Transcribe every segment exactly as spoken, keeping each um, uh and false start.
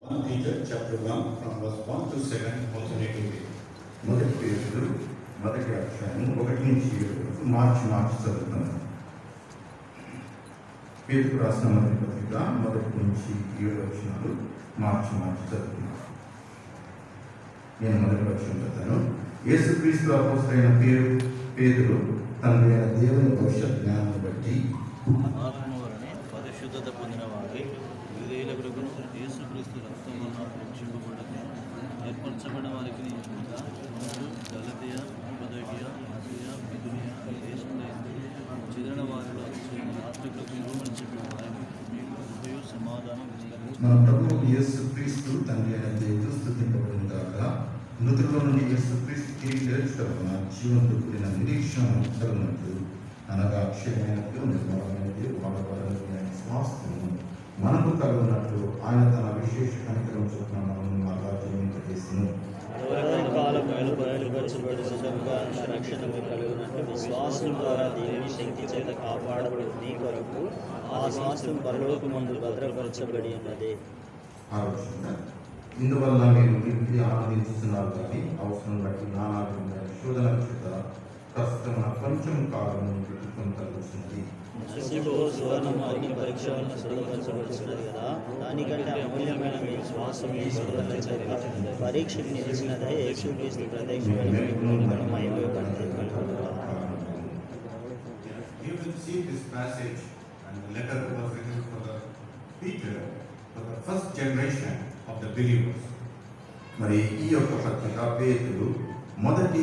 Peter chapter one from verse one to seven alternatively. మొదటి పేతురు మొదటి అధ్యాయం ఒకటి నుంచి ఏడు వరకు మార్చి మార్చి చదువుతాను. పేతురు రాసిన మొదటి పత్రిక మొదటి నుంచి ఏడు వచనాలు మార్చి మార్చి చదువుతున్నాను. నేను మొదటి వచనం చదువుతాను. యేసుక్రీస్తు అపోస్తలుడైన పేరు పేతురు తండ్రి అయిన దేవుని భవిష్యత్ జ్ఞానాన్ని బట్టి ఆత్మ వలన పరిశుద్ధత పొందిన వారి విధేయుల కొరకు యేసుక్రీస్తు రక్తం వలన రక్షింపబడక ఏర్పరచబడిన వారికి నియమిత గలతీయ ఉపదగియ ఆసియ బిదునియ దేశంలో చెదిరిన వారిలో రాష్ట్రకులకు ఇవ్వమని చెప్పిన ఆయన మీకు హృదయ సమాధానం విస్తరించారు. మన ప్రభువు యేసుక్రీస్తు తండ్రి అయిన దేవుడు స్తుతింపబడిన గాక. మృతుల్లో నుండి యేసుక్రీస్తు తిరిగి లేచుటకు జీవంతో కూడిన నిరీక్షణ కలుగునట్లు అనగా అక్షయమైనట్లు నిర్మలమైనది వాడబడిన స్వాస్థ్యము మనకు కలుగునట్లు ఆయన తన విశేష కనికరం చొప్పున మనల్ని మరలా జీవింపజేసిన రక్షణ కలుగునట్లు విశ్వాసం ద్వారా దేవుని శక్తి చేత కాపాడబడి నీ కొరకు ఆ స్వాస్థ్యం పరలోకమందు భద్రపరచబడి ఉన్నది. ఆలోచన ఇందువల్ల మీరు విడిది ఆనందిస్తున్నారు కానీ అవసరం బట్టి నానా విధమైన శోధన చేత ప్రస్తుతం కొంచెం కాలం పెట్టుకొని కలుగుతున్నది. సువర్ణము అగ్ని పరీక్ష వలన శుభ్రపరచబడుతున్నది కదా, దానికంటే అమూల్యమైన మీ విశ్వాసం పరీక్షకు నిలిచినదే యేసుక్రీస్తు ప్రత్యక్షమైన మహిమపడితే You will see this passage and the letter was written for the Peter, for the first generation of the believers. మరి ఈ యొక్క పత్రిక పేతురు మొదటి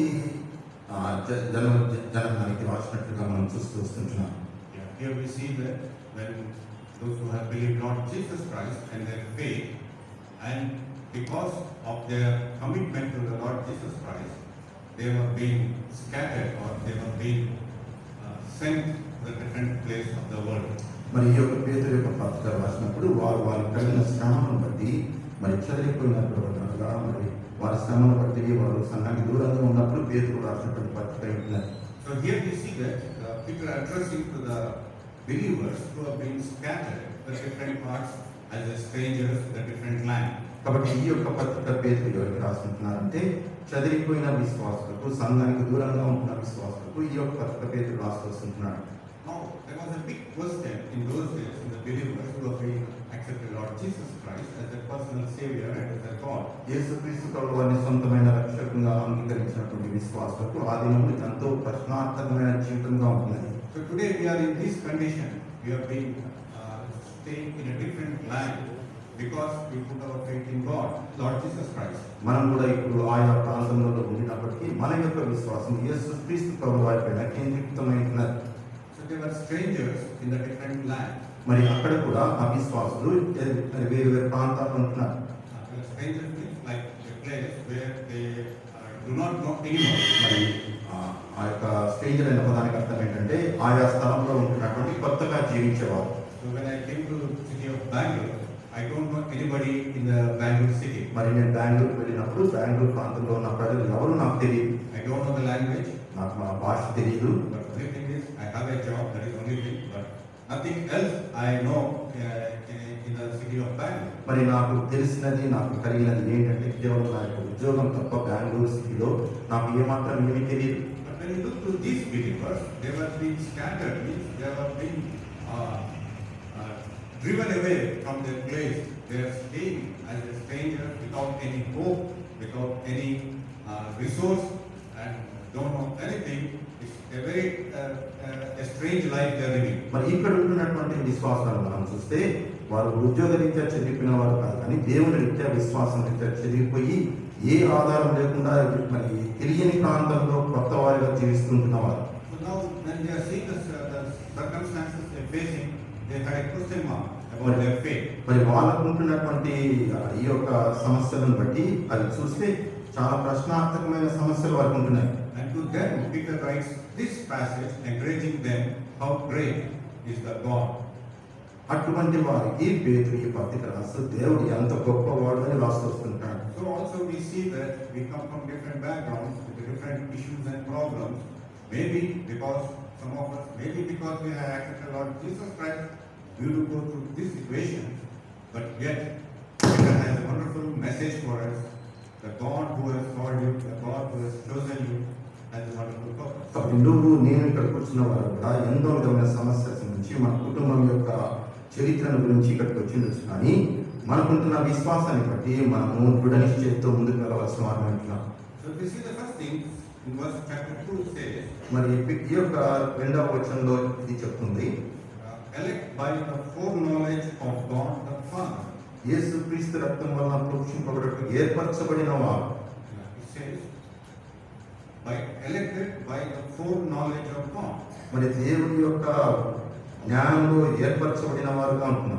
ఆ, జ- జన జనానికి రాసినట్లుగా మనం చూస్తూ వస్తుంటున్నాం. Yeah, here we see that when those who have believed not Jesus Christ and their faith, and because of their commitment to the Lord Jesus Christ, they were being scattered or they were being uh, sent to the different place of the world. మరి ఈ యొక్క పేతురు యొక్క పత్రిక రాసినప్పుడు వారు వారికి కలిగిన శ్రమను బట్టి మరి చదివిపోయినట్లుగా మరి వారి శ్రమను బట్టి వారు సంఘానికి దూరంగా ఉన్నప్పుడు పేతురు రాసినటువంటి పత్రిక ఉంటున్నారు. So here we see that uh, Peter addressing to the believers who are being scattered to the different parts as the strangers to the different land. కాబట్టి ఈ యొక్క పత్రిక పేతురు ఎవరికి రాసుకుంటున్నారంటే చదివిపోయిన విశ్వాసులకు సంఘానికి దూరంగా ఉంటున్న విశ్వాసులకు ఈ యొక్క పత్రిక పేతురు రాస్తూ వస్తుంటున్నాడు. Now, there was a big question in those days in the believers who have been accepted Lord Jesus Christ as their personal Savior and as their God. యేసుక్రీస్తు ప్రభువు వారిని సొంతమైన రక్షకునిగా అంగీకరించినటువంటి విశ్వాసులకు ఆ దినము ఎంతో ప్రశ్నార్థకమైన జీవితంగా ఉంటున్నది. So today we are in this condition. We have been uh, staying in a different land because we put our faith in God, Lord Jesus Christ. మనం కూడా ఇప్పుడు ఆయా ప్రాంతంలో ఉండినప్పటికీ మన యొక్క విశ్వాసం యేసుక్రీస్తు ప్రభువు వారిపైన కేంద్రీకృతమైనది. So they were strangers in the different land. మరి అక్కడ కూడా ఆ విశ్వాసులు వేరు వేరు ప్రాంతాల్లో ఉంటున్నారు. Uh, they are strangers means like a place where they uh, do not know anyone. మరి ఆ- ఆ యొక్క స్ట్రేంజర్ అనే పదానికి అర్థం ఏంటంటే ఆయా స్థలంలో ఉంటున్నటువంటి కొత్తగా జీవించేవారు. So when I came to the city of Bangalore, I don't know anybody in the Bangalore city. మరి నేను బెంగళూరు వెళ్ళినప్పుడు బెంగళూరు ప్రాంతంలో ఉన్న ప్రజలు ఎవరు నాకు తెలియదు. I don't know the language, నాకు మా భాష తెలియదు. but the only thing is I have a job, that is the only thing, but nothing else I know uh, in, in the city of Bangalore. మరి నాకు తెలిసినది నాకు కలిగినది ఏంటంటే కేవలం నా యొక్క ఉద్యోగం తప్ప బెంగళూరు సిటీలో నాకు ఏమాత్రం ఏమీ తెలియదు. But when you look to these believers, they were being scattered, means they were being uh, uh, driven away from their place. They are staying as a stranger without any hope, without any uh, resource, and don't know anything. It's a very uh, uh, a strange life they are living. మరి ఇక్కడ ఉంటున్నటువంటి విశ్వాసాలు మనం చూస్తే వారు ఉద్యోగ రీత్యా చదివిపోయిన వారు కాదు, కానీ దేవుని రీత్యా విశ్వాసం రీత్యా చదివిపోయి ఏ ఆధారం లేకుండా మరి తెలియని ప్రాంతంలో కొత్త వారిగా జీవిస్తుంటున్నవారు. So now when they are seeing the, the circumstances they are facing, they had a question mark about their faith. మరి వాళ్ళకు ఉంటున్నటువంటి ఆ, ఈ యొక్క సమస్యలను బట్టి అది చూస్తే చాలా ప్రశ్నార్థకమైన సమస్యలు వారికి ఉంటున్నాయి. And to them, Peter writes this passage, encouraging them how great is the God. అటువంటి వారికి పేతురు ఈ పత్రిక రాస్తూ దేవుడు ఎంత గొప్పవాడు అని రాస్తూ వస్తుంటాడు. So also we see that we come from different backgrounds with different issues and problems. Maybe because some of us, maybe because we have accepted Lord Jesus Christ, we will go through this situation. But yet, Peter has a wonderful for us, the God who has called you, the God who has chosen you, has a wonderful purpose. కాబట్టి నువ్వు నేను ఇక్కడ కూర్చున్న వారు కూడా ఎంతో విధమైన సమస్యల నుంచి మన కుటుంబం యొక్క చరిత్రను గురించి ఇక్కడికి వచ్చిండొచ్చు, కానీ మనకుంటున్న విశ్వాసాన్ని బట్టి మనము దృఢ నిశ్చయంతో ముందుకు వెళ్ళవలసిన వారు అంటున్నాం. So if you see the first thing in verse chapter two says, మరి ఈ యొక్క రెండవ వచనంలో ఇది చెప్తుంది, uh, elect by the foreknowledge of God the Father. యేసు క్రీస్తు రక్తం వలన ప్రోక్షింపబడటకు ఏర్పరచబడిన వారు. Yeah, it says, by elected by the foreknowledge of God. మరి దేవుని యొక్క జ్ఞానంలో ఏర్పరచబడిన వారుగా ఉంటున్నారు.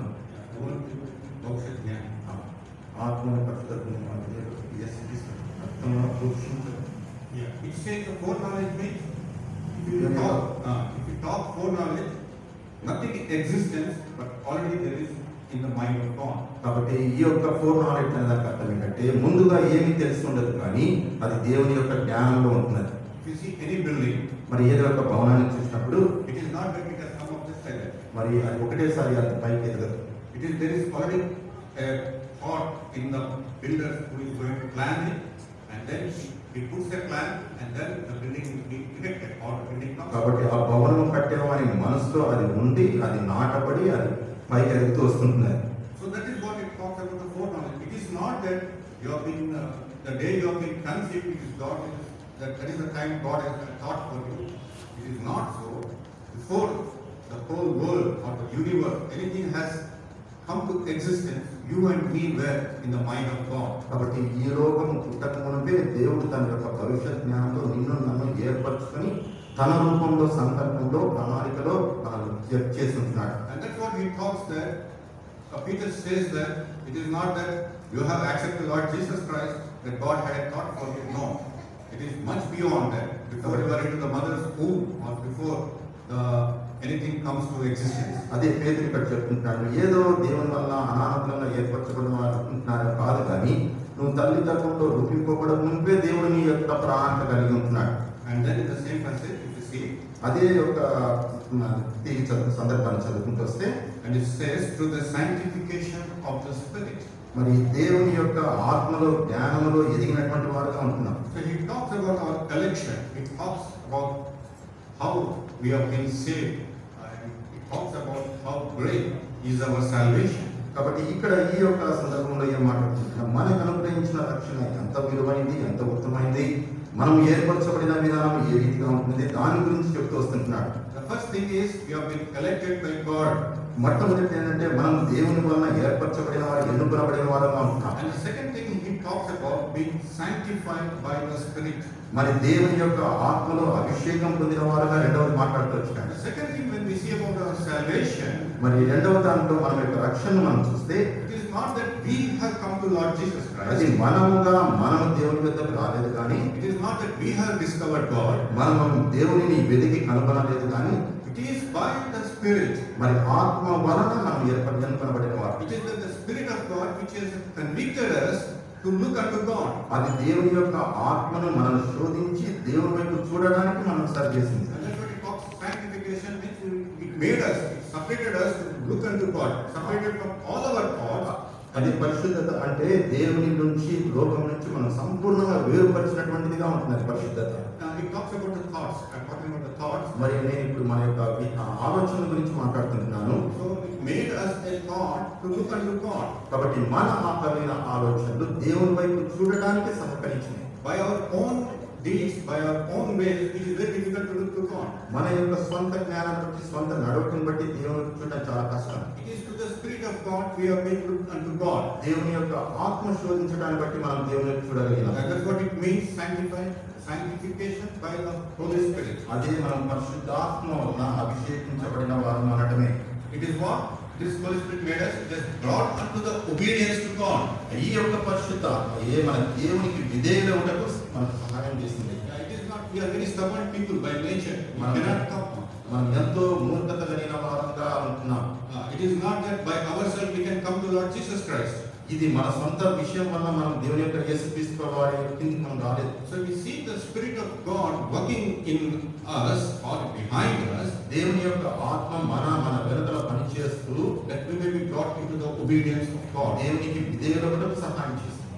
భవిష్యత్ జ్ఞానం. ఆత్మ పరిశుద్ధమైన వారు యేసు క్రీస్తు రక్తం వలన ప్రోక్షించబడి. Yeah, it says the foreknowledge means if you talk, uh, if you talk foreknowledge, nothing in existence, but already there is in the mind of God. కాబట్టి ఈ యొక్క ఫోర్ నాలెడ్జ్ అనే దానికి అర్థం ఏంటంటే ముందుగా ఏమీ తెలిసి ఉండదు, కానీ అది దేవుని యొక్క జ్ఞానంలో ఉంటున్నది. If you see any building, మరి ఏదో ఒక భవనాన్ని చూసినప్పుడు it is not that it has come up just like that. మరి అది ఒకటేసారి అంత పైకి ఎదగదు. It is there is already a thought in the builder who is going to plan it, and then he, he puts a plan, and then the building will be erected or the building comes. కాబట్టి ఆ భవనం కట్టేవాని మనసులో అది ఉండి అది నాటబడి అది పైకి ఎదుగుతూ వస్తుంటున్నది. So that is what it talks about the foreknowledge. It is not that you have been uh, the day you have been conceived, it is God is that that is the time God has a thought for you. It is not so. Before the whole world or the universe, anything has come to existence, you and me were in the mind of God. కాబట్టి ఈ లోకం పుట్టక మునుపే దేవుడు తన యొక్క భవిష్యత్ జ్ఞానంలో నిన్ను నన్ను ఏర్పరచుకొని తన రూపంలో సంకల్పంలో ప్రణాళికలో చేసి ఉంటున్నాడు. And that's what he talks that uh, Peter says that it is not that you have accepted Lord Jesus Christ that God had a thought for you. No, it is much beyond that. Before you are into the mother's womb or before the anything comes to existence. అదే పేతురు ఇక్కడ చెప్తుంటున్నాడు, ఏదో దేవుని వల్ల అనానందంగా ఏర్పరచబడిన వారు అనుకుంటున్నారో కాదు, కానీ నువ్వు తల్లి గర్భంలో రూపింపబడక ముందే దేవుడు నీ యొక్క ప్రణాళిక కలిగి ఉంటున్నాడు. And then in the same passage, if you see, అదే యొక్క తీగి చదువు సందర్భాన్ని చదువుకుంటూ వస్తే, and it says through the sanctification of the Spirit. మరి దేవుని యొక్క ఆత్మలో జ్ఞానంలో ఎదిగినటువంటి వారుగా ఉంటున్నాం. So he talks about our election. He talks about how we have been saved. And he talks about how great is our salvation. కాబట్టి ఇక్కడ ఈ యొక్క సందర్భంలో ఏం మాట్లాడుతున్నాం, మనకు అనుగ్రహించిన రక్షణ ఎంత విలువైంది, ఎంత ఉత్తమైంది, మనం ఏర్పరచబడిన విధానం ఏ రీతిగా ఉంటుంది, దాని గురించి చెప్తూ వస్తుంటున్నాడు. The first thing is we have been elected by God. మొట్టమొదటి ఏంటంటే మనం దేవుని వలన ఏర్పరచబడిన వారు, ఎన్నుకొనబడిన వారుగా ఉంటున్నాం. And the second thing he talks about being sanctified by the Spirit. మరి దేవుని యొక్క ఆత్మలో అభిషేకం పొందిన వారుగా రెండవది మాట్లాడుతూ వచ్చాడు. The second thing when we see about our salvation, మరి రెండవ దాంట్లో మనం యొక్క రక్షణను మనం చూస్తే, it is not that we have come to Lord Jesus అది Christ. మనముగా మనము దేవుని వద్దకు రాలేదు, కానీ It is not that we have discovered God. మనం దేవునిని వెతికి కనుగొనలేదు, కానీ It is by the Spirit. మరి ఆత్మ వలన మనం ఏర్పడి ఎన్నుకొనబడిన వారు. It is that the Spirit of God which has convicted us to look unto God. అది దేవుని యొక్క ఆత్మను మనల్ని శోధించి దేవుని వైపు చూడడానికి మనం సరి చేసింది. And that's what it talks sanctification means it made us, it separated us to look unto God, separated from all our thoughts. అది పరిశుద్ధత అంటే దేవుని నుంచి లోకం నుంచి మనం సంపూర్ణంగా వేరుపరిచినటువంటిదిగా ఉంటున్నది పరిశుద్ధత. Now it talks about the thoughts. I'm talking about the thoughts. మరి నేను ఇప్పుడు మన యొక్క వి- ఆ ఆలోచన గురించి మాట్లాడుతున్నాను. So it made us a thought to look unto God. కాబట్టి మన ఆకలిన ఆలోచనలు దేవుని వైపు చూడడానికి సహకరించినాయి. By our own deeds, by our own ways, it is very difficult to look to God. మన యొక్క స్వంత జ్ఞానం బట్టి స్వంత నడవడిని బట్టి దేవుని చూడడం చాలా కష్టం. It is to the Spirit of God we have been looked unto God. దేవుని యొక్క ఆత్మ శోధించడాన్ని బట్టి మనం దేవుని వైపు చూడగలిగినాం. And that's what it means, sanctified, sanctification by the Holy Spirit. అదే మనం పరిశుద్ధాత్మ వలన అభిషేకించబడిన వారు అనటమే. It is what this Holy Spirit made us, it has brought unto the obedience to God. ఈ యొక్క పరిశుద్ధాత్మ ఏ మన దేవునికి విధేయులవుటకు మనకు సహాయం చేసింది. Yeah, it is not, we are very stubborn people by nature. We cannot come. మనం ఎంతో మూర్ఖత కలిగిన వారంగా ఉంటున్నాం. Uh, it is not that by ourselves we can come to Lord Jesus Christ. ఇది మన సొంత విషయం వల్ల మనం దేవుని యొక్క యేసుక్రీస్తు వారి కిందకి మనం రాలేదు. So we see the Spirit of God working in us or behind us, దేవుని యొక్క ఆత్మ మన మన వెనుకల పనిచేస్తూ that we may be brought into the obedience of God. దేవునికి విధేయులకు సహాయం చేస్తుంది.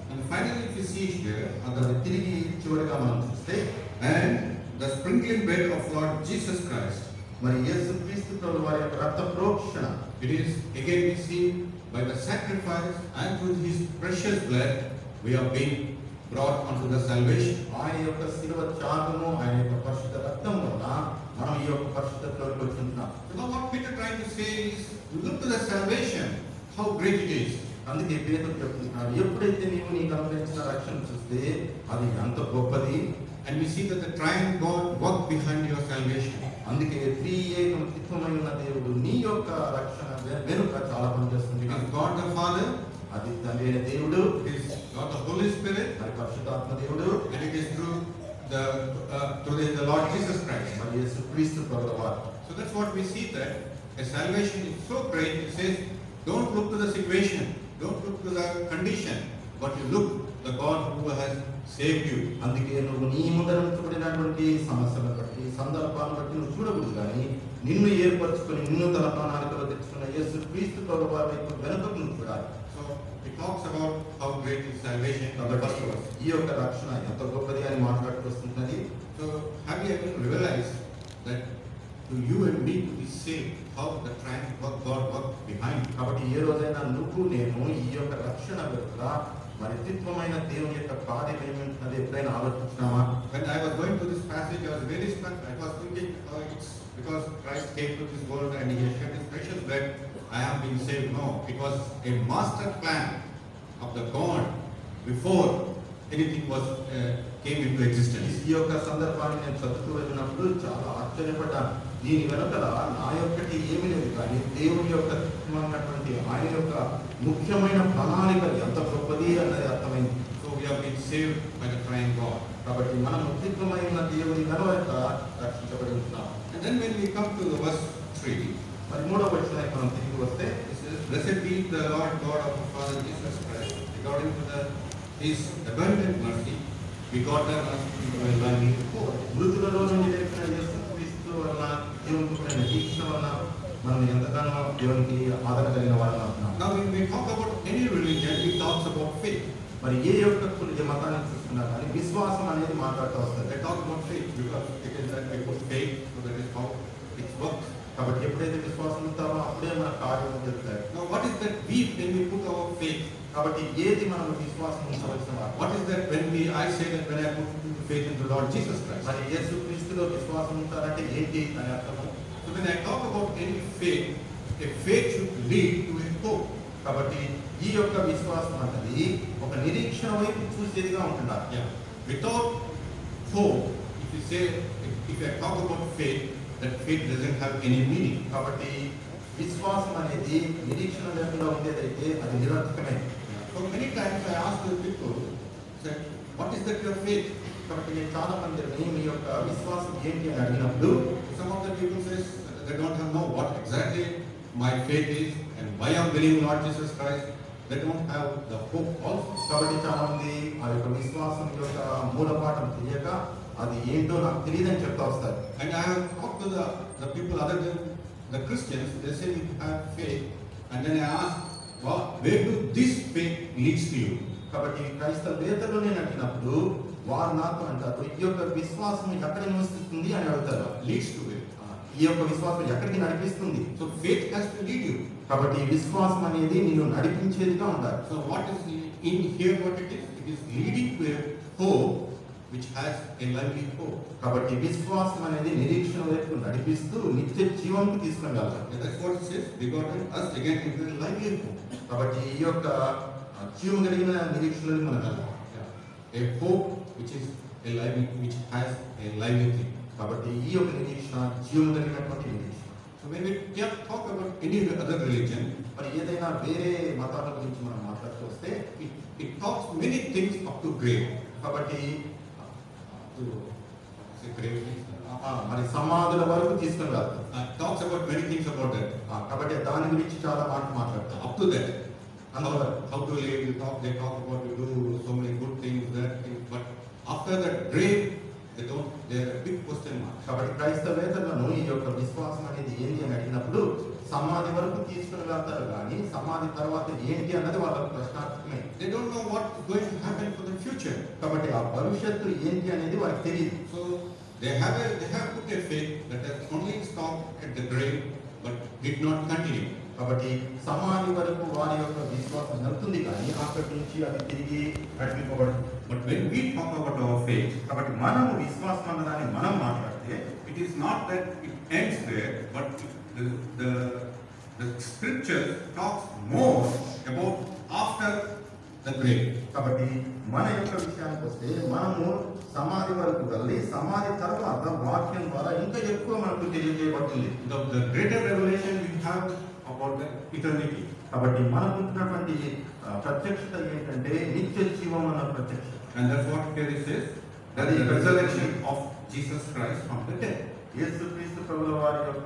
And finally, if you see here, అక్కడ తిరిగి చివరిగా మనం చూస్తే and the sprinkling blood of Lord Jesus Christ, మరి యేసుక్రీస్తు ప్రభు వారి యొక్క రక్త ప్రోక్షణ, it is again we see by the sacrifice and through his precious blood we are being brought unto the salvation. ఆయన యొక్క శిలువ త్యాగము, ఆయన యొక్క పరిశుద్ధ రక్తం వలన మనం ఈ యొక్క పరిశుద్ధతలోకి వచ్చుంటున్నాం. So now what Peter trying to say is, look to the salvation, how great it is. అందుకే పేతురు చెప్తున్నాడు, ఎప్పుడైతే నీవు నీకు అనుగ్రహించిన రక్షణ చూస్తే అది ఎంత గొప్పది. And we see that the triune God worked behind your salvation. అందుకే త్రియేకత్వమై ఉన్న దేవుడు నీ యొక్క రక్షణ వెనుక చాలా పనిచేస్తుంది. It is God the Father, అది తండ్రి అయిన దేవుడు, it is God the Holy Spirit, మరి పరిశుద్ధాత్మ దేవుడు, and it is through the uh, through the, the Lord Jesus Christ. మరి యేసుక్రీస్తు ప్రభువు వారు. So that's what we see, that a salvation is so great. It says, don't look to the situation, don't look to the condition, but you look the God who has saved you. అందుకే నువ్వు నీ ముందర ఉంచబడినటువంటి సమస్యలను బట్టి, సందర్భాలను బట్టి నువ్వు చూడకూడదు, కానీ నిన్ను ఏర్పరచుకొని నిన్ను తన ప్రణాళికలో తెచ్చుకున్న యేసుక్రీస్తు ప్రభువు వారి వైపు వెనుకకు నువ్వు చూడాలి. So it talks about how great is salvation in the first verse. ఈ యొక్క రక్షణ ఎంత గొప్పది అని మాట్లాడుతూ వస్తున్నది. So have you ever realized that to you and me to be saved, how the triune work God worked behind? కాబట్టి ఏ రోజైనా నువ్వు నేను ఈ యొక్క రక్షణ వెనుక మరి దివ్యమైన దేవుని యొక్క కార్యం ఏమిటన్నది ఎప్పుడైనా ఆలోచించినామా? When I was going through this passage, I was very struck. I was thinking, oh, it's because Christ came to this world and he has shed his precious blood, I have been saved. No, it was a master plan of the God before anything was uh, came into existence. ఈ యొక్క సందర్భాన్ని నేను చదువుతూ వెళ్ళినప్పుడు చాలా ఆశ్చర్యపడ్డాను. దీని వెనుకల నా యొక్కటి ఏమీ లేదు, కానీ దేవుని యొక్క ఉన్నటువంటి ఆయన యొక్క ముఖ్యమైన ప్రణాళిక ఎంత గొప్పది అన్నది అర్థమైంది. So we have been saved by the triune God. కాబట్టి మనం ముఖ్యమైన దేవుని వెనుక రక్షించబడి ఉంటున్నాం. And then when we come to the verse three, మరి మూడవ వచనానికి మనం తిరిగి వస్తే, it says, "Blessed be the Lord God of our Father Jesus Christ, according to the His abundant mercy, begotten us into a lively hope." మృతులలో నుండి లేచిన యేసుక్రీస్తు వలన జీవంతుడైన దీక్ష వలన మనం ఎంతగానో దేవునికి ఆదరణ కలిగిన వారిని అవుతున్నాం. Now when we talk about any religion, we talk about faith. మరి ఏ యొక్క కుల మతాన్ని చూస్తున్నా కానీ విశ్వాసం అనేది మాట్లాడుతూ వస్తుంది. They talk about faith because it is that we put faith, so that is how it works. కాబట్టి ఎప్పుడైతే విశ్వాసం ఉంటామో అప్పుడే మన కార్యం జరుగుతాయి. Now what is that we when we put our faith? కాబట్టి ఏది మనం విశ్వాసం ఉంచవలసిన వారు? What is that when we I say that when I put faith into Lord Jesus Christ? మరి యేసుక్రీస్తులో విశ్వాసం ఉంటారంటే ఏంటి అని అర్థము? So when I talk about any faith, a faith should lead to a hope. కాబట్టి ఈ యొక్క విశ్వాసం అన్నది ఒక నిరీక్షణ వైపు చూసేదిగా ఉంటున్నారు. Yeah. Without hope, if you say, if, if I talk about faith, that faith doesn't have any meaning. కాబట్టి విశ్వాసం అనేది నిరీక్షణ లేకుండా ఉండేదైతే అది నిరర్థకమే. So many times I ask the people, say, what is that your faith? కాబట్టి నేను చాలా మందిని మీ యొక్క విశ్వాసం ఏంటి అని అడిగినప్పుడు Some of the people say they don't have know what exactly my faith is and why I'm believing Lord Jesus Christ. They don't have the hope also. కాబట్టి చాలా మంది ఆ యొక్క విశ్వాసం యొక్క మూలపాఠం తెలియక అది ఏంటో నాకు తెలియదని చెప్తా వస్తారు. And I have talked to the, the people other than the Christians, they say we have faith, and then I ask, well, where do this faith leads to you? కాబట్టి క్రైస్తవేతరులు నేను అడిగినప్పుడు వారు నాతో అంటారు, ఈ యొక్క విశ్వాసం ఎక్కడ నివసిస్తుంది అని అడుగుతారు. Leads to it. ఈ యొక్క విశ్వాసం ఎక్కడికి నడిపిస్తుంది? So faith has to lead you. కాబట్టి విశ్వాసం అనేది నిన్ను నడిపించేదిగా ఉండాలి. So what is in here? What it is? It is leading to a hope which has a lively hope. కాబట్టి విశ్వాసం అనేది నిరీక్షణ వైపు నడిపిస్తూ నిత్య జీవంకు తీసుకుని వెళ్తారు. And that's what it says. Begotten us again into a lively hope. కాబట్టి ఈ యొక్క జీవం కలిగిన నిరీక్షణని మనం వెళ్తాం. A hope which is a lively, which has a lively thing. కాబట్టి ఈ యొక్క నిరీక్షణ జీవం కలిగినటువంటి నిరీక్షణ. So when we talk about any other religion, మరి ఏదైనా వేరే మతాల గురించి మనం మాట్లాడుతూ వస్తే it, it talks many things up to grave. కాబట్టి To say grave things. ఆ, మరి సమాధుల వరకు తీసుకుని వెళ్తాం. Uh, talks about many things about that. ఆ, కాబట్టి దాని గురించి చాలా మాటలు మాట్లాడతాం. Up to that. How, అందువల్ల how to live, you talk, they talk about you do so many good things, that thing, but after that grave, they don't, they're a big question mark. కాబట్టి క్రైస్తవేతరులను ఈ యొక్క విశ్వాసం అనేది ఏంటి అని అడిగినప్పుడు సమాధి వరకు తీసుకుని వెళ్తారు కానీ సమాధి తర్వాత ఏంటి అన్నది వాళ్ళకు ప్రశ్నార్థకమే. They don't know what is going to happen for the future. కాబట్టి ఆ భవిష్యత్తు ఏంటి అనేది వారికి తెలియదు. So they have a, they have put a faith that has only stopped at the grave but did not continue. కాబట్టి సమాధి వరకు వారి యొక్క విశ్వాసం వెళ్తుంది కానీ అక్కడి నుంచి అది తిరిగి నడిపింపబడదు. But when we talk about our faith, కాబట్టి మనము విశ్వాసం అన్నదాన్ని మనం మాట్లాడితే it is not that it ends there, but the, the, the scripture talks more about after the grave. కాబట్టి మన యొక్క విషయానికి వస్తే మనము సమాధి వరకు వెళ్ళి సమాధి తర్వాత వాక్యం ద్వారా ఇంకా ఎక్కువ మనకు తెలియజేయబడుతుంది. The, the greater revelation we have about the eternity. కాబట్టి మనకుంటున్నటువంటి ప్రత్యక్షత ఏంటంటే నిత్య జీవం అన్న ప్రత్యక్షత. And that's what here it says, that is the resurrection of Jesus Christ from the dead. యేసుక్రీస్తు ప్రభుల వారి యొక్క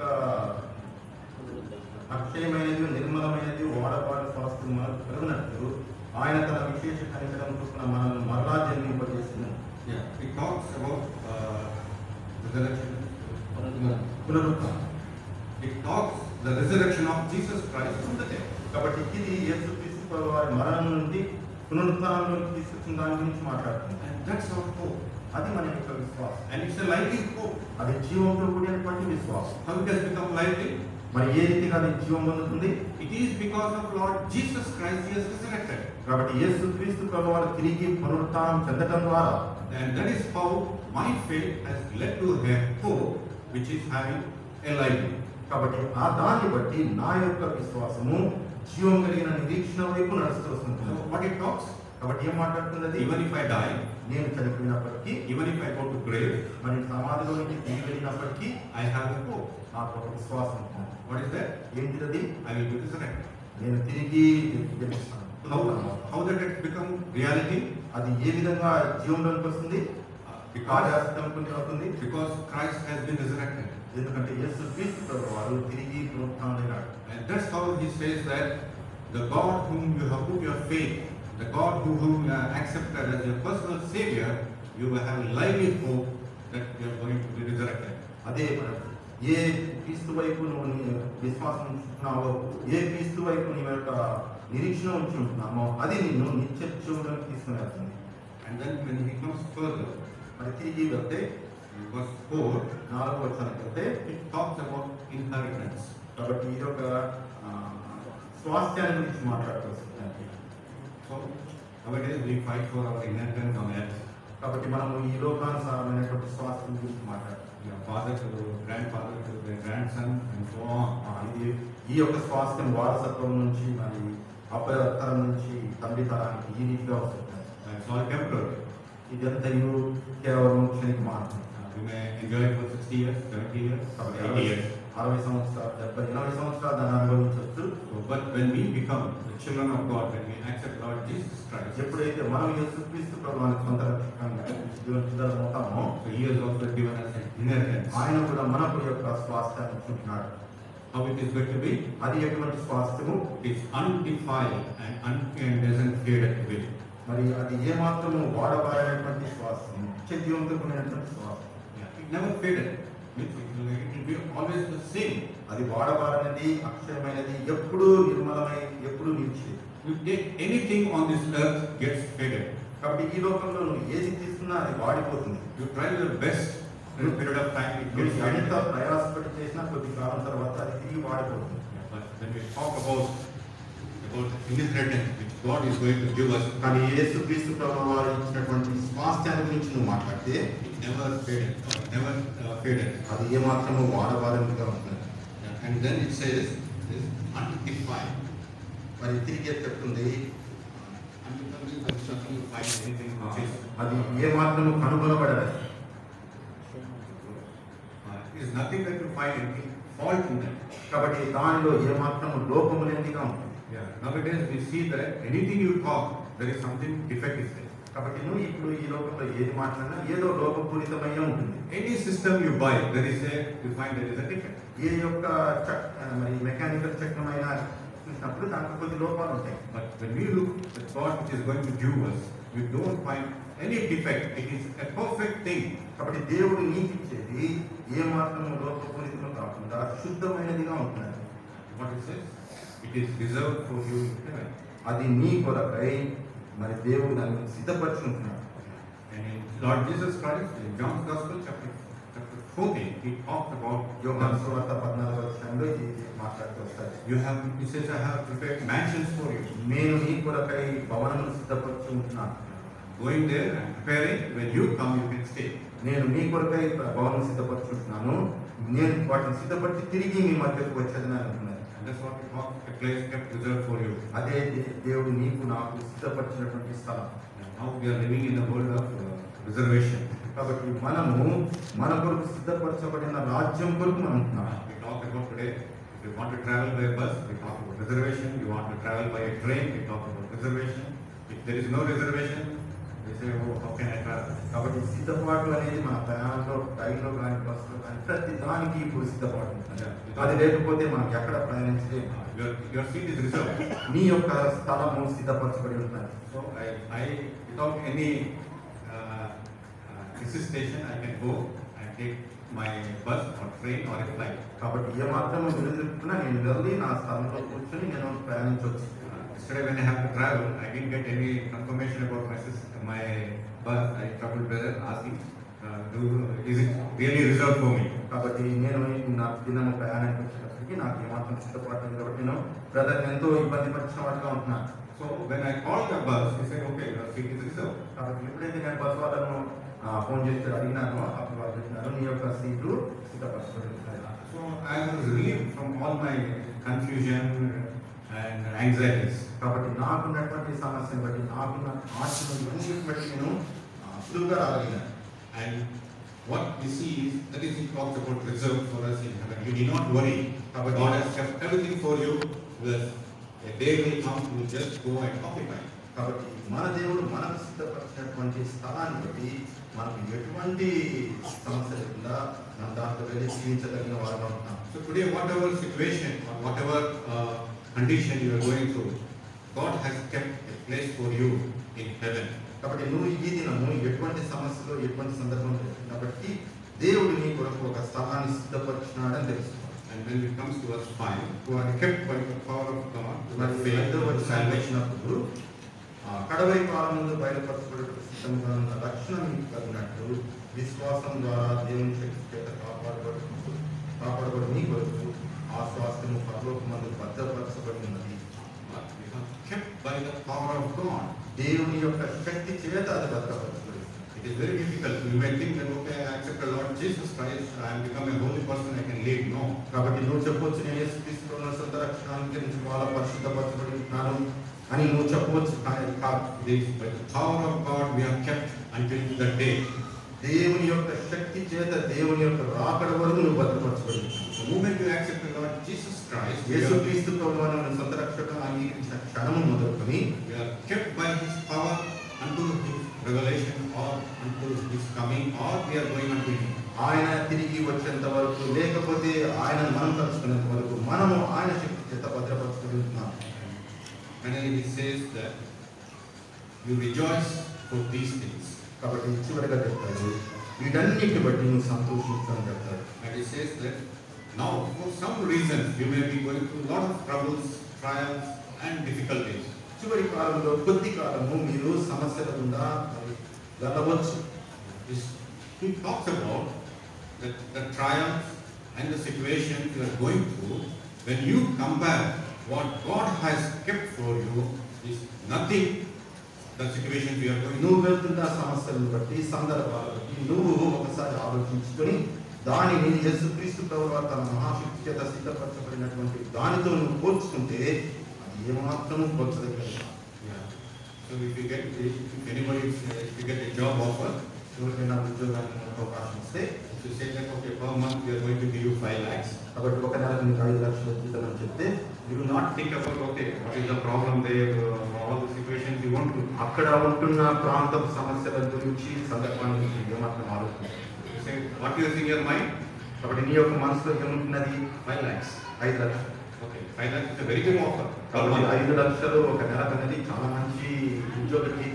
అక్షయమైనది నిర్మలమైనది వాడవాడి స్వాస్థ్యం మనకు కలిగినట్లు ఆయన తన విశేష కనికరం చొప్పున మనల్ని మరలా జన్మింపజేసిన. Yeah, it talks about uh, resurrection. పునరుత్థానం. It talks the resurrection of Jesus Christ from the dead. కాబట్టి ఇది యేసుక్రీస్తు ప్రభుల వారి మరణం నుండి పునరుత్థానంలోకి తీసుకొచ్చిన దాని గురించి మాట్లాడుతుంది. And that's our hope. అది మన యొక్క విశ్వాసం. And it's a lively hope. అది జీవంతో కూడినటువంటి విశ్వాసం. How it has become lively? మరి ఏ రీతిగా అది జీవం పొందుతుంది? It is because of Lord Jesus Christ he has resurrected. కాబట్టి యేసుక్రీస్తు ప్రభువు వారు తిరిగి పునరుత్థానం చెందటం ద్వారా, And that is how my faith has led to a hope which is having a lively. కాబట్టి ఆ దాన్ని బట్టి నా యొక్క విశ్వాసము జీవం కలిగిన నిరీక్షణ వైపు నడుస్తూ వస్తుంది. So what it talks? కాబట్టి ఏం మాట్లాడుతున్నది? Even if I die, నేను చనిపోయినప్పటికీ, even if I go to grave, మరి సమాధిలోనికి తిరిగి వెళ్ళినప్పటికీ I have a hope. నాకు ఒక విశ్వాసం ఉంది. What is that? ఏంటిది? I will be resurrected. నేను తిరిగి జన్మిస్తాను. How, how that it become reality? అది ఏ విధంగా జీవంలోకి వస్తుంది? Uh, because, కార్యాస్తంభం అవుతుంది. because Christ has been resurrected. ఎందుకంటే యేసుక్రీస్తు ప్రభువు వారు తిరిగి పునరుత్థానుడైనాడు. And that's how he says that the God whom you have put your faith, the God who whom you have accepted as your personal Savior, you will have a lively hope that you are going to be resurrected. అదే మనం ఏ క్రీస్తు వైపు నువ్వు నీ విశ్వాసం ఉంచుతున్నావో, ఏ క్రీస్తు వైపు నీ యొక్క నిరీక్షణ ఉంచి ఉంటున్నామో అది నిన్ను నిత్య జీవంలోకి తీసుకుని వెళ్తుంది. And then when he comes further, మరి తిరిగి వెళ్తే verse four, నాలుగో వచనానికి వెళ్తే it talks about inheritance. కాబట్టి ఇది ఒక ఆ, స్వాస్థ్యాన్ని గురించి మాట్లాడుతుంది. So nowadays we fight for our inheritance on earth. కాబట్టి మనము ఈ లోకానుసారమైనటువంటి స్వాస్థ్యం గురించి మాట్లాడుతాం. Your father to grandfather to their grandson and so on. ఆ, ఇది ఈ యొక్క స్వాస్థ్యం వారసత్వం నుంచి మరి అపతరం నుంచి తండ్రి తరానికి ఈ రీతిగా వస్తుంది. It's all temporary. ఇదంతా కేవలం క్షణిక మార్గం. Uh, you may enjoy it for sixty years, seventy years, కాబట్టి eighty అరవై years. అరవై సంవత్సరాలు డెబ్బై ఎనభై సంవత్సరాలు దాన్ని అనుభవించవచ్చు. So, but when we become the children of God, when we accept Lord Jesus Christ, ఎప్పుడైతే మనం యేసుక్రీస్తు ప్రభువుని సొంత రక్షకంగా జీవించగలుగుతామో so He has also given us an inheritance. ఆయన కూడా మనకు యొక్క స్వాస్థ్యాన్ని ఇచ్చుకుంటున్నాడు. How it is going to be? అది ఎటువంటి స్వాస్థ్యము? It is undefiled and un- and doesn't fade away. మరి అది ఏమాత్రము వాడబారినటువంటి స్వాస్థ్యం, నిత్య జీవంతో కూడినటువంటి స్వాస్థ్యం. Yeah, it never faded. It will it will be always the same. అది వాడబారినది, అక్షయమైనది, ఎప్పుడూ నిర్మలమై ఎప్పుడూ నిలిచేది. You take anything on this earth gets faded. కాబట్టి ఈ లోకంలో నువ్వు ఏది తీసుకున్నా అది వాడిపోతుంది. You try your best in a period of time, it నువ్వు gets ఎంత faded. ప్రయాసపడి చేసినా కొద్ది కాలం తర్వాత అది తిరిగి వాడిపోతుంది. Yeah, but when we talk about about inheritance which God is going to give us, కానీ యేసుక్రీస్తు ప్రభువు వారు ఇచ్చినటువంటి స్వాస్థ్యాన్ని గురించి నువ్వు మాట్లాడితే it never faded, or never uh, faded. అది ఏమాత్రము వాడబారినదిగా ఉంటుంది. Yeah, and then it says this undefiled. మరి తిరిగి చెప్తుంది Undefiled means something you find anything which is అది ఏమాత్రము కనుగొనబడదు. uh, it is nothing that you find any fault in that. కాబట్టి దానిలో ఏమాత్రము లోపము లేనిదిగా ఉంటుంది. Yeah, nowadays we see that anything you talk, there is something defect is there. కాబట్టి నువ్వు ఇప్పుడు ఈ లోకంలో ఏది మాట్లాడినా ఏదో లోపపూరితమయ్యే ఉంటుంది. Any system you buy, there is a you find there is a defect. ఏ యొక్క చక్ మరి మెకానికల్ చక్రమైన చూసినప్పుడు దాంట్లో కొద్ది లోపాలు ఉంటాయి. But when we look at God which is going to give us, we don't find any defect. It is a perfect thing. కాబట్టి దేవుడు నీకు ఇచ్చేది ఏ మాత్రం లోపపూరితం కాకుండా శుద్ధమైనదిగా ఉంటుంది. what it says? It is reserved for you in heaven. అది నీ కొరకై మరి దేవుడు దాన్ని సిద్ధపరచుకుంటున్నాడు. And in Lord Jesus Christ, in John's Gospel, chapter, chapter fourteen, he talked about యోహాను సువార్త పద్నాలుగో అధ్యాయంలో ఇది మాట్లాడుతూ వస్తాడు. you have, he says, I have prepared mansions for you. నేను నీ కొరకై భవనమును సిద్ధపరచుకుంటున్నాను. Going there and preparing, when you come, you can stay. నేను నీ కొరకై భవనం సిద్ధపరచుకుంటున్నాను, నేను వాటిని సిద్ధపరిచి తిరిగి మీ మధ్యకు వచ్చేదని అంటున్నాను. And that's what we talk, a place kept reserved for you. అదే దే- దేవుడు నీకు నాకు సిద్ధపరిచినటువంటి స్థలం. And now we are living in a world of uh, reservation. కాబట్టి మనము మన కొరకు సిద్ధపరచబడిన రాజ్యం కొరకు మనం ఉంటున్నాం. We talk about today, if you want to travel by bus, we talk about reservation. You want to travel by a train, we talk about reservation. If there is no reservation, we say, oh, how can I travel? కాబట్టి సిద్ధపాటు అనేది మన ప్రయాణంలో రైల్లో కానీ బస్సులో కానీ ప్రతి దానికి ఇప్పుడు సిద్ధపాటు ఉంటుంది. అది లేకపోతే మనం ఎక్కడ ప్రయాణించలేము. Uh, Your, your seat is reserved. నీ యొక్క స్థలము సిద్ధపరచబడి ఉంటుంది. So I, I without any uh, uh, hesitation, I can go and take my bus or train or a flight. కాబట్టి ఏ మాత్రము విలువెక్కున్నా నేను వెళ్ళి నా స్థలంలో కూర్చొని నేను ప్రయాణించవచ్చు. Uh, yesterday when I have to travel, I didn't get any confirmation about my system, my bus. I troubled brother asking, uh, do, is it really reserved for me? కాబట్టి నేను నా దినము ప్రయాణానికి వచ్చేటప్పటికి నాకు ఏమాత్రం సిద్ధపాటు లేదు కాబట్టి నేను బ్రదర్ ఎంతో ఇబ్బంది పరిచిన వాటిగా ఉంటున్నాను. So when I called the bus, he said, okay, your seat is reserved. కాబట్టి ఎప్పుడైతే నేను బస్ వాళ్ళను ఆ, ఫోన్ చేసి అడిగినానో అప్పుడు వాళ్ళు చెప్పినారు నీ యొక్క సీట్లు సిద్ధపరచబడి ఉంటాయి. So I was relieved from all my confusion and anxieties. కాబట్టి నాకున్నటువంటి సమస్యను బట్టి నాకున్న ఆశను ఇవన్నీ బట్టి నేను ఆ, సులువుగా రాగలిగాను. And what we see is that is he talks about reserved for us in heaven. You need not worry. God has kept everything for you. Because a day will come, you will just go and occupy. కాబట్టి మన దేవుడు మనకు సిద్ధపరిచినటువంటి స్థలాన్ని బట్టి మనకు ఎటువంటి సమస్య లేకుండా మనం దాంట్లో వెళ్ళి జీవించగలిగిన వారుగా ఉంటాం. So today, whatever situation or whatever uh, condition you are going through, God has kept a place for you in heaven. కాబట్టి నువ్వు ఈ దినము ఎటువంటి సమస్యలో ఎటువంటి సందర్భం కాబట్టి దేవుడు నీ కొరకు ఒక స్థలాన్ని సిద్ధపరిచినాడని తెలుసుకోవాలి. And when it comes to verse five, who are kept by the power of God, మరి by faith ఐదవ and వచనాన్ని salvation. వచ్చినప్పుడు ఆ కడవరి కాలం ముందు బయలుపరచబడే సిద్ధంగా ఉన్న రక్షణ మీకు కలిగినట్టు విశ్వాసం ద్వారా దేవుని శక్తి చేత కాపాడబడు కాపాడబడి మీ కొరకు ఆశ్వాసము పరలోకమందు భద్రపరచబడి ఉన్నది. But we are kept by the power of God. దేవుని యొక్క శక్తి చేత అది భద్రపరచబడి. It is very difficult. You may think that, okay, I accept the Lord Jesus Christ, I am become a holy person, I can live. No. కాబట్టి నువ్వు చెప్పవచ్చు నేను యేసుక్రీస్తులో సొంత రక్షణ అనుగ్రహించి వాళ్ళ పరిశుద్ధపరచబడి ఉన్నాను అని నువ్వు చెప్పవచ్చు. కానీ అది కాదు. It is by the power of God we are kept until the day. దేవుని యొక్క శక్తి చేత దేవుని యొక్క రాకడ వరకు నువ్వు భద్రపరచబడి. The moment you accept the Lord Jesus Christ, we are, యేసుక్రీస్తు ప్రభువును సొంత రక్షకుడు అంగీకరించిన క్షణము మొదలుకొని we are kept by His power until His revelation or until His coming, or we are going unto Him. ఆయన తిరిగి వచ్చేంత వరకు లేకపోతే ఆయన మనం కలుసుకునేంత వరకు మనము ఆయన శక్తి చేత భద్రపరచబడి ఉంటున్నాం. And then He says that you rejoice for these things. కాబట్టి చివరిగా చెప్తాడు వీటన్నిటిని బట్టి నువ్వు సంతోషించని చెప్తాడు. And He says that now, for some reason, you may be going through a lot of troubles, trials, and difficulties. చివరి కాలంలో కొద్ది కాలము మీరు సమస్యల గుండా వెళ్ళవచ్చు. This, he talks about the, the trials and the situations you are going through. When you compare what God has kept for you is nothing. The situations you are going నువ్వు through. వెళ్తున్న సమస్యలను బట్టి సందర్భాలను బట్టి నువ్వు ఒకసారి ఆలోచించుకొని దానిని యేసుక్రీస్తు ప్రభువు తన మహాశక్తి చేత సిద్ధపరచబడినటువంటి దానితో నువ్వు పోల్చుకుంటే అది ఏమాత్రము పోల్చదగ్గదు. Yeah. So if you get, if anybody, if you get a job offer, ఎవరికైనా ఉద్యోగానికి అవకాశం వస్తే if you say that, okay, per month we are going to give you five lakhs. కాబట్టి ఒక నెలకు నీకు ఐదు లక్షల జీతం అని చెప్తే You will not think about, okay, what is the problem there, uh, all the situations you want to. అక్కడ ఉంటున్న ప్రాంతపు సమస్యల గురించి సందర్భాన్ని గురించి ఏమాత్రం ఆలోచించాలి. You say, what is in your mind? కాబట్టి నీ యొక్క మనసులో ఏముంటున్నది? Five lakhs. ఐదు లక్షలు. Okay, five lakhs is a very good offer. Per కాబట్టి month. ఐదు లక్షలు ఒక నెలకు అనేది చాలా మంచి ఉద్యోగ జీతం. So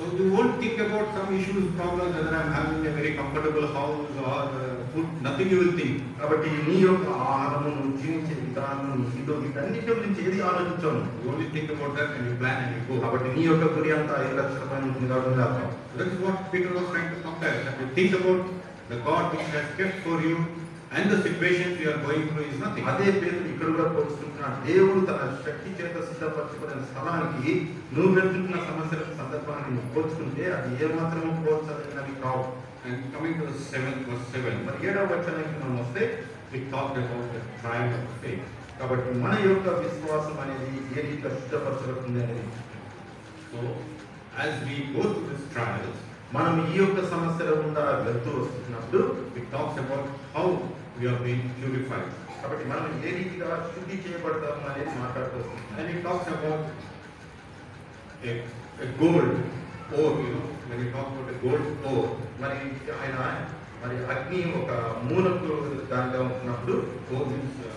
So you won't think about some issues, problems, whether I'm having a very comfortable house or uh, food, nothing you will think. కాబట్టి నీ యొక్క ఆహారము, నువ్వు జీవించే విధానం, నీ ఇల్లు, వీటన్నిటి గురించి ఏది ఆలోచించాను. You only think about that and you plan and you go. కాబట్టి నీ యొక్క గురి అంతా ఐదు లక్షల పైన ఉంటుంది కాబట్టి రాస్తాం. That is what Peter was trying to compare. That you think about the God which has kept for you and the situations you are going through is nothing. అదే పేరు ఇక్కడ కూడా పోల్చుకుంటున్నాడు. దేవుడు తన శక్తి చేత సిద్ధపరచుకునే స్థలానికి నువ్వు వెళ్తున్న సమస్యల సందర్భాన్ని నువ్వు పోల్చుకుంటే అది ఏమాత్రము పోల్చదగినవి కావు. And coming to the seventh verse seven, మరి ఏడవ వచనానికి మనం వస్తే we talked about the trial of faith. కాబట్టి మన యొక్క విశ్వాసం అనేది ఏ రీతిగా సిద్ధపరచబడుతుంది అనేది. So as we go through this trials, మనం ఈ యొక్క సమస్యల గుండా వెళ్తూ వస్తున్నప్పుడు it talks about how we are being purified. కాబట్టి మనం ఏ రీతిగా శుద్ధి చేయబడతాము అనేది మాట్లాడుతూ వస్తున్నాం. And it talks about a, a gold ore, you know, when you talk about a gold ore, మరి ఆయన మరి అగ్ని ఒక మూలకు దానిగా ఉంటున్నప్పుడు ore means uh,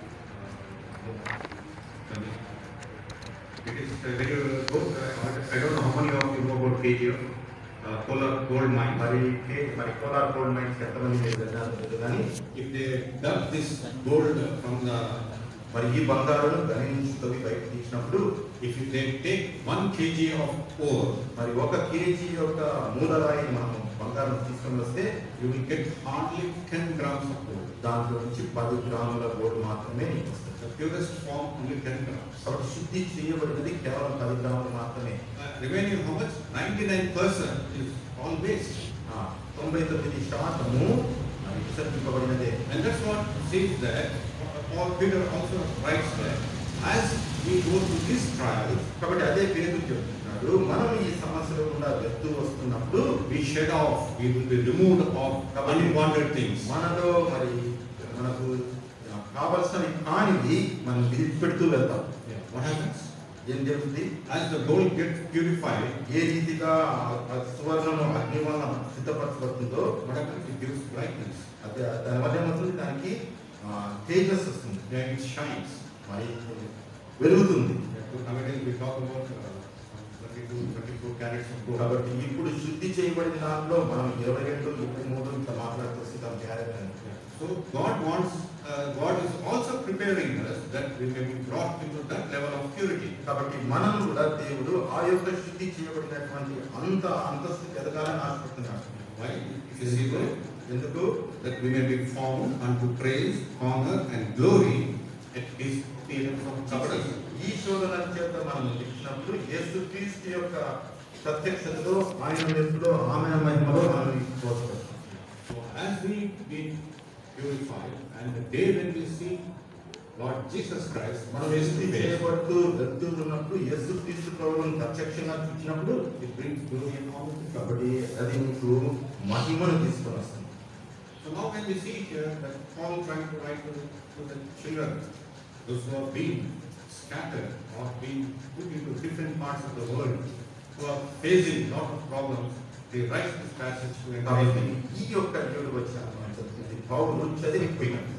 uh, it is a very good. Uh, I don't know how many of you know about K G F, uh, Kolar gold mine. మరి కే- మరి కోలార్ గోల్డ్ మైన్స్ ఎంతమంది మీకు తెలియదు కానీ If they dug this gold from the, మరి ఈ బంగారును గని నుంచి తవ్వి బయట తీసినప్పుడు if they take one kg of ore, మరి ఒక కేజీ యొక్క మూలరాయిని మనం బంగారం తీసుకొని వస్తే you will get hardly ten grams of gold. దాంట్లో నుంచి పది గ్రాముల గోల్డ్ మాత్రమే నీకు వస్తుంది. The purest form only ten grams. కాబట్టి శుద్ధి చేయబడినది కేవలం పది గ్రాములు మాత్రమే. Uh, remaining how much? ninety-nine percent is all waste. ఆ, తొంభై తొమ్మిది శాతము మరి విసర్జింపబడినదే. And that's what says that, Paul Peter also writes that, as we go through this trial, కాబట్టి అదే పేరు చెప్తున్నాడు. మనం ఈ సమస్యల గుండా వెళ్తూ వస్తున్నప్పుడు we shed off, we will be removed of unwanted things. మనలో మరి మనకు కావలసినవి కానివి మనం విడిచిపెడుతూ వెళ్తాం. Yeah. What happens? ఏం జరుగుతుంది? As the gold gets purified, ఏ రీతిగా ఆ సువర్ణము అగ్ని వలన సిద్ధపరచబడుతుందో what happens? It gives brightness. అదే దాని వల్ల ఏమవుతుంది? దానికి ఆ, తేజస్సు వస్తుంది, Then it shines. మరి వెలుగుతుంది. Nowadays we talk about uh, thirty-two, thirty-four carats of gold. కాబట్టి ఇప్పుడు శుద్ధి చేయబడిన దాంట్లో మనం ఇరవై రెండు ఇరవై మూడు ఇంత మాట్లాడుతూ వస్తాం. క్యారెట్ అని. So God wants, uh, God is also preparing us that we may be brought into that level of purity. కాబట్టి మనం కూడా దేవుడు ఆ యొక్క శుద్ధి చేయబడినటువంటి అంత అంతస్తు ఎదగాలని ఆశపడుతున్నాడు. Why? If you see that, ఎందుకు? that we may be found unto praise, honor and glory at His appearance of కాబట్టి Jesus. ఈ శోధన చేత మనం ఇచ్చినప్పుడు యేసుక్రీస్తు యొక్క ప్రత్యక్షతలో, ఆయన మెప్పులో, ఆమె మహిమలో మనం పోతాం. So as we be purified, and the day when we see Lord Jesus Christ, మనం face శుద్ధి to face, చేయబడుతూ వెళ్తున్నప్పుడు యేసుక్రీస్తు ప్రభువును ప్రత్యక్షంగా చూసినప్పుడు it brings glory and honor to God. కాబట్టి అది నీకు మహిమను తీసుకొని వస్తుంది. So now when we see here that Paul trying to write to, to the children, those who have been scattered or been put into different parts of the world, who are facing lot of problems, they write this passage to encourage కాబట్టి them. ఈ యొక్క ఏడు వచ్చిన మనం చెప్తుంది, పౌలు చదివిపోయినట్టు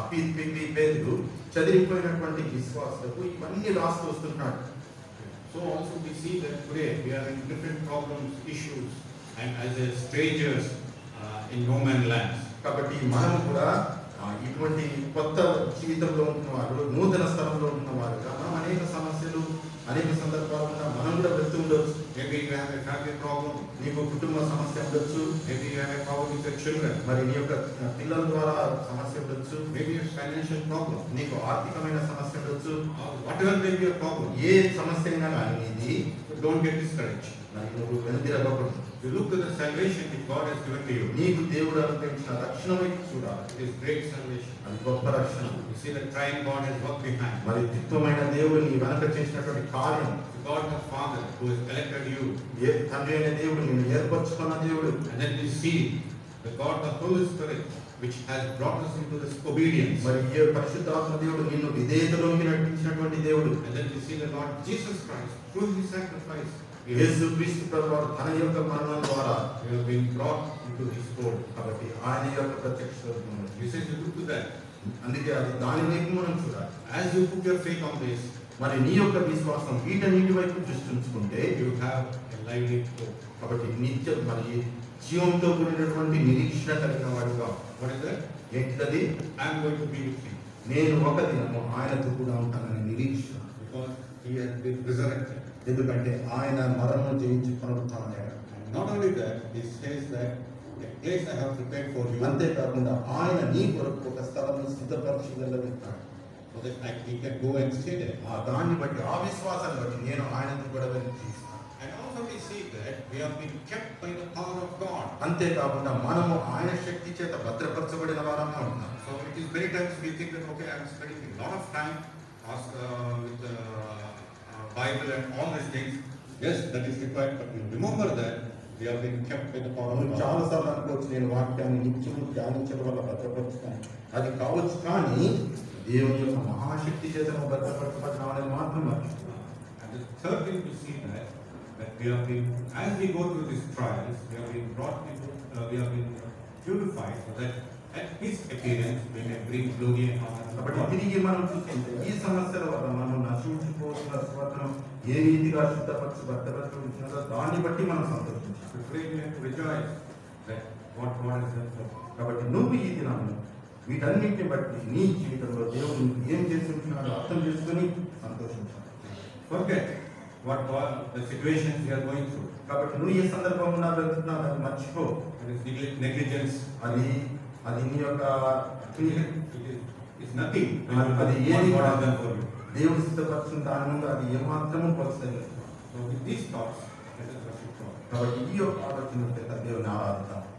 అపి పేదలు చదివిపోయినటువంటి విశ్వాసులకు ఇవన్నీ రాస్తూ వస్తున్నాడు. So also we see that today we are in different problems, issues, and as a strangers uh, in no man's land. కాబట్టి మనం కూడా ఆ, ఇటువంటి కొత్త జీవితంలో ఉంటున్నవారు, నూతన స్థలంలో ఉంటున్నవారుగా మనం అనేక సమస్యలు, అనేక సందర్భాలు ఉన్నా మనం కూడా వెళ్తూ ఉండొచ్చు. Maybe you have a family problem, నీకు కుటుంబ సమస్య ఉండొచ్చు, maybe you have a problem with your children, మరి నీ యొక్క పిల్లల ద్వారా సమస్య ఉండొచ్చు, maybe a financial problem, నీకు ఆర్థికమైన సమస్య ఉండొచ్చు. or whatever may be your problem. ఏ సమస్య అయినా కానీ ఇది So don't get discouraged. మరి నువ్వు వెనుదిరగకూడదు. You look to the salvation that God has given to you. నీకు దేవుడు అనుగ్రహించిన రక్షణ వైపు చూడాలి. It is great salvation. అది గొప్ప రక్షణ. You see the triune God has worked behind. మరి దిత్వమైన దేవుడు నీ వెనక చేసినటువంటి కార్యం, The God the Father who has elected you. ఏ తండ్రి అయిన దేవుడు నిన్ను ఏర్పరచుకున్న దేవుడు. And then we see the God the Holy Spirit which has brought us into this obedience. మరి ఏ పరిశుద్ధాత్మ దేవుడు నిన్ను విధేయతలోకి నడిపించినటువంటి దేవుడు. And then we see the Lord Jesus Christ through His sacrifice. We యేసు క్రీస్తు ప్రభువారు తన యొక్క మరణం ద్వారా have been brought into His fold. కాబట్టి ఆయన యొక్క ప్రత్యక్షత. He says you look to that. అందుకే అది దాని వైపు మనం చూడాలి. As you put your faith on this, మరి నీ యొక్క విశ్వాసం వీటన్నిటి వైపు దృష్టి ఉంచుకుంటే you have a lively hope. కాబట్టి నిత్య మరి జీవంతో కూడినటువంటి నిరీక్షణ కలిగిన వాడుగా. What is that? ఏంటిది? I am going to be with him నేను ఒక దినము ఆయనతో కూడా ఉంటానని నిరీక్షణ. because he has been resurrected. ఎందుకంటే ఆయన మరణం జయించి పునరుత్థానమయ్యాడు. And not only that, he says that a place I have prepared for you, అంతేకాకుండా ఆయన నీ కొరకు ఒక స్థలం సిద్ధపరచగలుగుతాడు. so that I, he can go and stay there. ఆ దాన్ని బట్టి ఆ విశ్వాసాన్ని బట్టి నేను ఆయనతో కూడా వెళ్ళి తీస్తాను. And also we see that we have been kept by the power of God. అంతేకాకుండా మనము ఆయన శక్తి చేత భద్రపరచబడిన వారంగా ఉంటున్నాం. So it is many times we think that okay, I am spending a lot of time as, uh, with the uh, Bible and all these things. Yes, that is required, but we remember that we have been kept by the power of మనం God. చాలా సార్లు అనుకోవచ్చు నేను వాక్యాన్ని నిత్యము ధ్యానించడం వల్ల భద్రపరుచుతాను. అది కావచ్చు, కానీ దేవుని యొక్క మహాశక్తి చేత నువ్వు భద్రపరచబడినావు అనేది మాత్రం మర్చిపోయావు. And the third thing we see that that we have been, as we go through these trials, we have been brought into, uh, we have been purified so that at His appearance we may bring glory and honor to కాబట్టి God. తిరిగి మనం చూస్తుంటే ఈ సమస్యల వల్ల మనం నశించుకోవాల్సిన స్వాతంత్రం ఏ రీతిగా శుద్ధపరచు భద్రపరచుకుంటున్నదో దాన్ని బట్టి మనం సంతోషించాలి. Today we have to rejoice that what God has done for us. కాబట్టి నువ్వు ఈ దినాన్ని వీటన్నిటిని బట్టి నీ జీవితంలో దేవుడు నీకు ఏం చేసి ఉంటున్నాడో అర్థం చేసుకుని సంతోషించాలి. Forget what God, the situations we are going through. కాబట్టి నువ్వు ఏ సందర్భంలో వెళ్తున్నావు అది మర్చిపో. It is negli- negligence. అది అది నీ యొక్క It is, it's nothing when you అది know ఏది what God has కాదు. done for you. దేవుడు సిద్ధపరచిన దాని ముందు అది ఏమాత్రము కొలసలేదు. So with these thoughts, let us worship God. కాబట్టి ఈ యొక్క ఆలోచన చేత దేవుని ఆరాధిద్దాం.